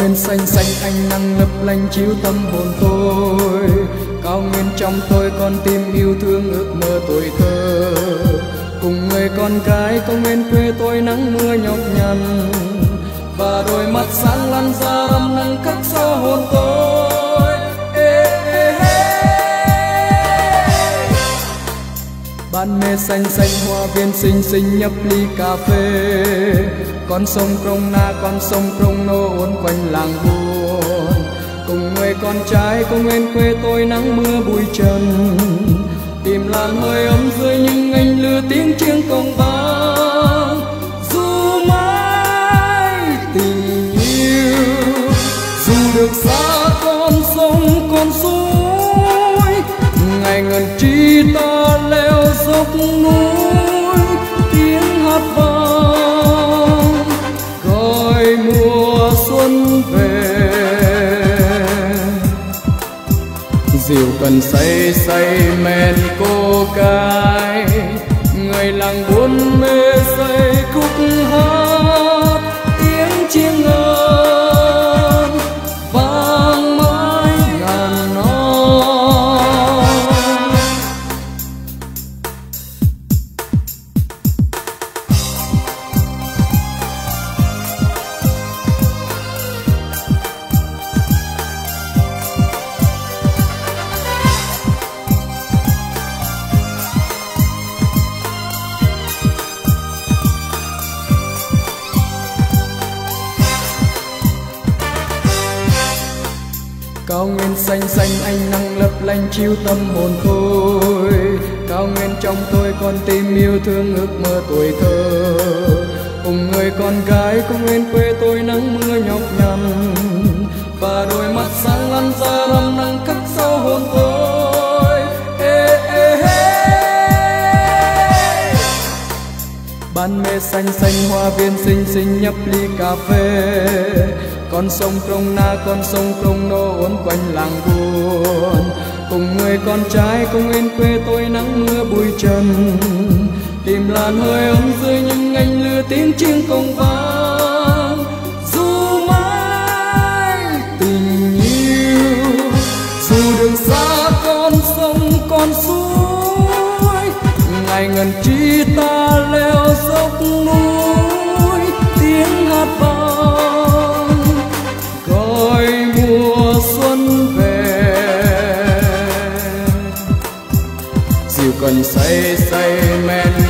nguyên xanh xanh ánh nắng lấp lánh chiếu tâm hồn tôi. Cao nguyên trong tôi con tim yêu thương ước mơ tuổi thơ. Cùng người con gái cao nguyên quê tôi nắng mưa nhọc nhằn, và đôi mắt sáng lăn ra đâm nắng khắc sâu hồn tôi. Ban mê xanh xanh hoa viên xinh xinh nhấp ly cà phê. Con sông Krona con sông Crono uốn quanh làng buồn. Cùng người con trai công nguyên quê tôi nắng mưa bụi trần, tìm làn hơi ấm dưới những anh lừa tiếng chiêng công vang. Dù mãi tình yêu, dù được xa con sông con suối, ngày ngần chi ta leo dốc núi. Tiếng hát vang gọi mùa xuân về, diều cần say say men cô gái. Người làng buôn mê say khúc hát, tiếng chiêng ngân vang mãi ngàn năm. Cao nguyên xanh xanh ánh nắng lấp lánh chiếu tâm hồn tôi. Cao nguyên trong tôi con tim yêu thương ước mơ tuổi thơ. Cùng người con gái cao nguyên quê tôi nắng mưa nhọc nhằn, và đôi mắt sáng lăn ra đâm nắng khắc sâu hồn tôi. Ban mê xanh xanh hoa viên xinh xinh nhấp ly cà phê. Con sông Krona con sông Crono uốn quanh làng buồn. Cùng người con trai công nguyên quê tôi nắng mưa bụi trần, tìm làn hơi ấm dưới những anh lừa tiếng chiêng công vang. Dù mãi tình yêu, dù đường xa con sông con suối, ngày ngần chi ta leo dốc núi. Tiếng hát vang gọi mùa xuân về, diều cần say say men